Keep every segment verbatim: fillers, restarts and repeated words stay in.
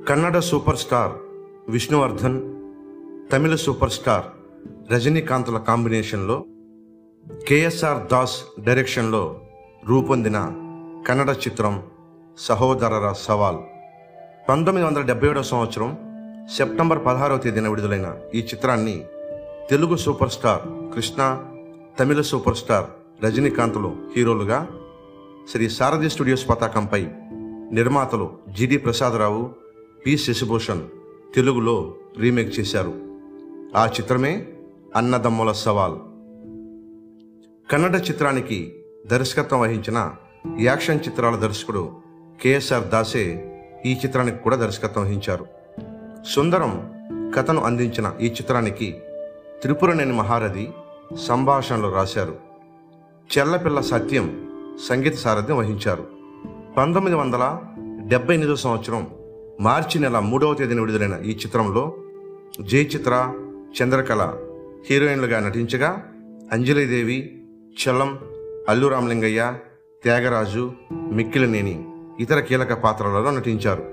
Kannada super star Vishnuvardhan, Tamil super star రజనీకాంత్ల కాంబినేషన్లో KSR Das డైరెక్షన్లో రూపొందిన కన్నడ చిత్రం సహోదరర సవాల్. పంతొమ్మిది వందల డెబ్బై ఏడవ సంవత్సరం సెప్టెంబర్ పదహారవ తేదీన విడుదలైన ఈ చిత్రాన్ని Telugu super star Krishna, Tamil super star రజనీకాంత్లు హీరోలుగా శ్రీ సారథి స్టూడియోస్ పతాకంపై నిర్మాతలు జిడి ప్రసాదరావు, పి శశిభూషణ్ తెలుగులో రీమేక్ చేశారు. ఆ చిత్రమే అన్నదమ్ముల సవాల్. కన్నడ చిత్రానికి దర్శకత్వం వహించిన యాక్షన్ చిత్రాల దర్శకుడు కేఎస్ఆర్ దాసే ఈ చిత్రానికి కూడా దర్శకత్వం వహించారు. సుందరం కథను అందించిన ఈ చిత్రానికి త్రిపురనేని మహారథి సంభాషణలు రాశారు. చెల్లపిల్ల సత్యం సంగీత సారథ్యం వహించారు. పంతొమ్మిది వందల డెబ్బై ఎనిమిదవ సంవత్సరం మార్చి నెల మూడవ తేదీన విడుదలైన ఈ చిత్రంలో జయచిత్ర, చంద్రకళ హీరోయిన్లుగా నటించగా అంజలీదేవి, చలం, అల్లు రామలింగయ్య, త్యాగరాజు, మిక్కిలినేని ఇతర కీలక పాత్రలలో నటించారు.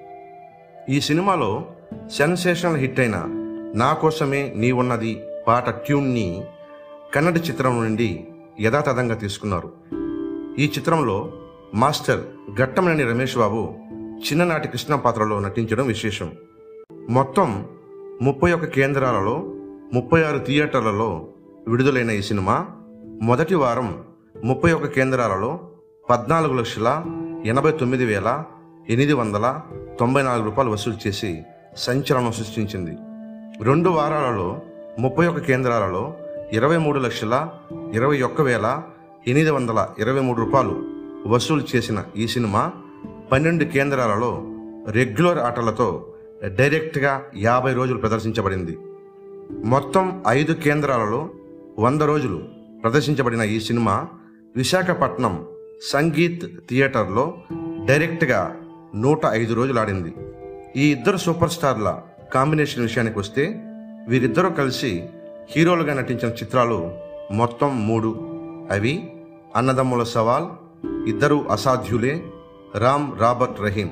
ఈ సినిమాలో సెన్సేషనల్ హిట్ అయిన నా కోసమే నీ ఉన్నది పాట ట్యూన్ని కన్నడ చిత్రం నుండి యథాతథంగా తీసుకున్నారు. ఈ చిత్రంలో మాస్టర్ ఘట్టమనేని రమేష్ బాబు చిన్ననాటి కృష్ణ పాత్రలో నటించడం విశేషం. మొత్తం ముప్పై ఒక్క కేంద్రాలలో ముప్పై ఆరు థియేటర్లలో విడుదలైన ఈ సినిమా మొదటి వారం ముప్పై ఒక్క కేంద్రాలలో పద్నాలుగు లక్షల ఎనభై తొమ్మిది వేల ఎనిమిది వందల తొంభై నాలుగు రూపాయలు వసూలు చేసి సంచలనం సృష్టించింది. రెండు వారాలలో ముప్పై ఒక్క కేంద్రాలలో ఇరవై మూడు లక్షల ఇరవై ఒక్క వేల ఎనిమిది వందల ఇరవై మూడు రూపాయలు వసూలు చేసిన ఈ సినిమా పన్నెండు కేంద్రాలలో రెగ్యులర్ ఆటలతో డైరెక్ట్గా యాభై రోజులు ప్రదర్శించబడింది. మొత్తం ఐదు కేంద్రాలలో వంద రోజులు ప్రదర్శించబడిన ఈ సినిమా విశాఖపట్నం సంగీత్ థియేటర్లో డైరెక్ట్గా నూట ఐదు రోజులు ఆడింది. ఈ ఇద్దరు సూపర్ స్టార్ల కాంబినేషన్ విషయానికి వస్తే వీరిద్దరూ కలిసి హీరోలుగా నటించిన చిత్రాలు మొత్తం మూడు. అవి అన్నదమ్ముల సవాల్, ఇద్దరు అసాధ్యులే, రామ్ రాబర్ట్ రహీం.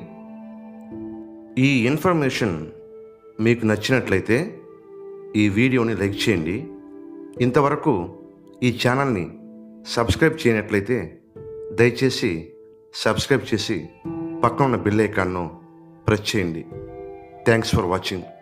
ఈ ఇన్ఫర్మేషన్ మీకు నచ్చినట్లయితే ఈ వీడియోని లైక్ చేయండి. ఇంతవరకు ఈ ఛానల్ని సబ్స్క్రైబ్ చేయనట్లయితే దయచేసి సబ్స్క్రైబ్ చేసి పక్కన ఉన్న బెల్ ఐకాన్ను ప్రెస్ చేయండి. Thanks for watching.